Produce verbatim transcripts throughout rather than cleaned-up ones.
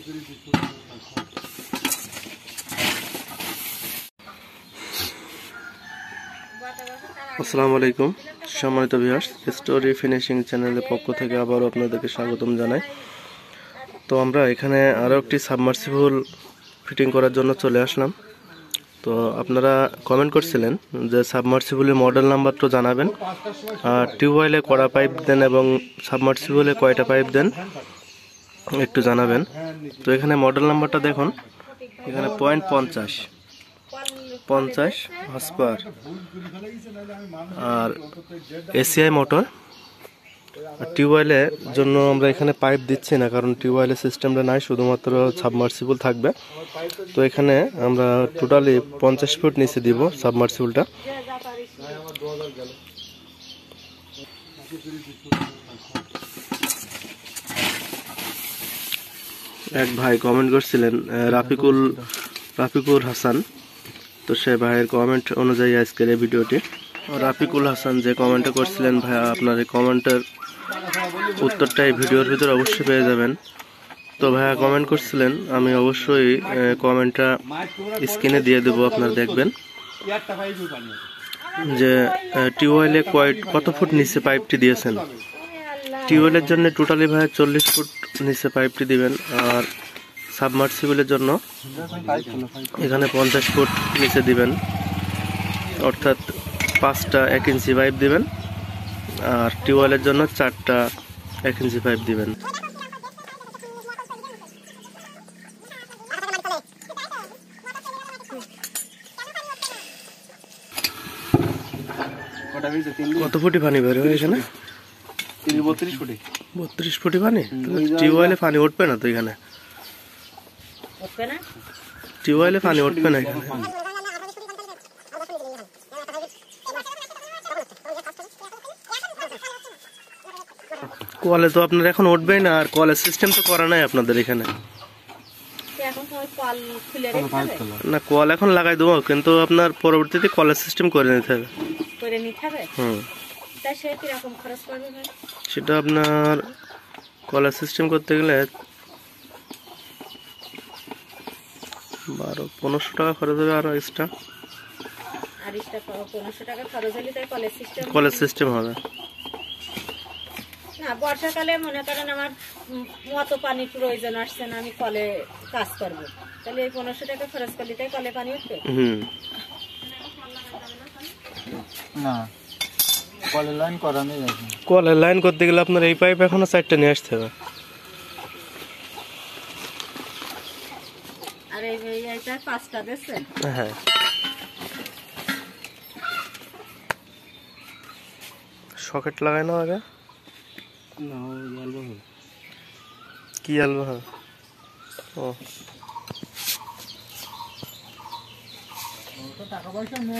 আসসালামু আলাইকুম সম্মানিত ভিউয়ার্স, স্টোরি ফিনিশিং চ্যানেলের পক্ষ থেকে আবারও আপনাদেরকে স্বাগতম জানাই। তো আমরা এখানে আরও একটি সাবমার্সিবল ফিটিং করার জন্য চলে আসলাম। তো আপনারা কমেন্ট করছিলেন যে সাবমার্সিবলের মডেল নাম্বারটা জানাবেন, আর টিউবওয়েলে কড়া পাইপ দেন এবং সাবমার্সিবলে কয়টা পাইপ দেন একটু জানাবেন। তো এখানে মডেল নাম্বারটা দেখুন, এখানে পয়েন্ট পঞ্চাশ পঞ্চাশ হর্স পাওয়ার আর এসিআই মোটর। আর টিউবওয়েলের জন্য আমরা এখানে পাইপ দিচ্ছি না, কারণ টিউবওয়েলের সিস্টেমটা নাই, শুধুমাত্র সাবমার্সিবল থাকবে। তো এখানে আমরা টোটালি পঞ্চাশ ফুট নিচে দিব সাবমার্সিবলটা। এক ভাই কমেন্ট করছিলেন, রাফিকুল রাফিকুল হাসান। তো সে ভাইয়ের কমেন্ট অনুযায়ী আজকের এই ভিডিওটি। রাফিকুল হাসান যে কমেন্টটা করছিলেন, ভাইয়া আপনার এই কমেন্টের উত্তরটা এই ভিডিওর ভিতরে অবশ্যই পেয়ে যাবেন। তো ভাইয়া কমেন্ট করছিলেন, আমি অবশ্যই কমেন্টটা স্ক্রিনে দিয়ে দেবো, আপনারা দেখবেন যে টিউবওয়েলে কয় কত ফুট নিচে পাইপটি দিয়েছেন। টিউবওয়েলের জন্য টোটালি ভাইয়া চল্লিশ ফুট নিচে পাইপটি দিবেন, আর সাবমার্সিবলের জন্য এখানে পঞ্চাশ ফুট নিচে দিবেন, অর্থাৎ পাঁচটা এক ইঞ্চি পাইপ দিবেন, আর টিউবওয়েলের জন্য চারটা এক ইঞ্চি পাইপ দিবেন। কত ফুটি পানি বের হয় এখানে? বত্রিশ ফুটি বত্রিশ ফুটি পানি। টিউবওয়েলে পানি উঠবে না তো এখানে? টিউবওয়েলে পানি উঠবে না এখানে। কলে তো আপনার এখন উঠবেই না, আর কলের সিস্টেম তো করা নাই আপনাদের এখানে। না, কল এখন লাগাই দেবো, কিন্তু আপনার পরবর্তীতে কলের সিস্টেম করে নিতে হবে। হুম, সেটা আপনার কলের সিস্টেম করতে গেলে বারো পনেরোশো টাকা খরচ হবে, আরো এক্সট্রা কলের সিস্টেম হবে। না, বর্ষাকালে মনে করেন আমার মতো পানির প্রয়োজন আসছে না, আমি কলে কাজ করবো, তাহলে এই পনেরোশো টাকা খরচ করলে তাই কলে পানি উঠবে? হুম, না, কলের লাইন করা নেই। কলের লাইন করতে গেলে আপনার এই পাইপ এখনো চারটা নিয়ে আসতে হবে। আর এই এইটা পাঁচটা দিচ্ছেন? হ্যাঁ, সকেট লাগাই না আগে। কি আলবো? হ্যাঁ, ও টাকা পয়সা নেই,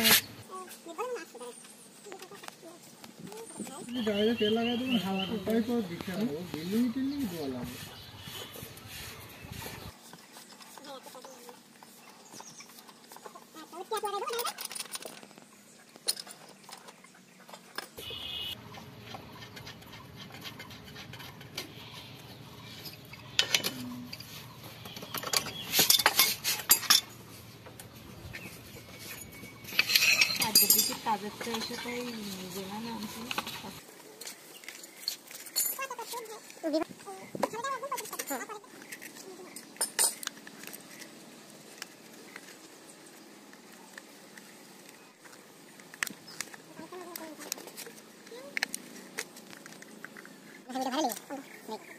তেল লাগাই দেবেন, হাওয়াটা পাইপ দিচ্ছে, বিল্ডিং টিল্ডিং দেওয়া লাগবে। কাজের তো এসে তাই জেনা না আমি ভালো